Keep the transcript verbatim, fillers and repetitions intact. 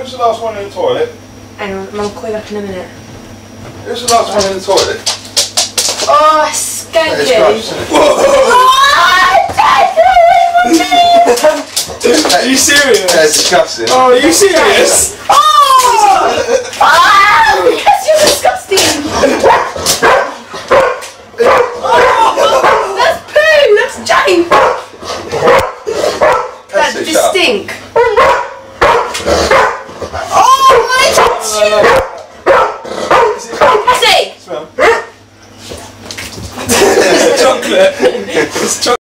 Who's the last one in the toilet? Hang on, I'll call you back in a minute. Who's the last one in the toilet? Oh, skanky! It's gross, isn't it? Oh, Are you serious? That's disgusting. Oh, are you serious? Oh! Ah! Yes, you're disgusting! Oh, that's poo! That's Jane! That Cassie, just shut up. stink! Oh my god! Cassie! Smell. Chocolate! It's chocolate!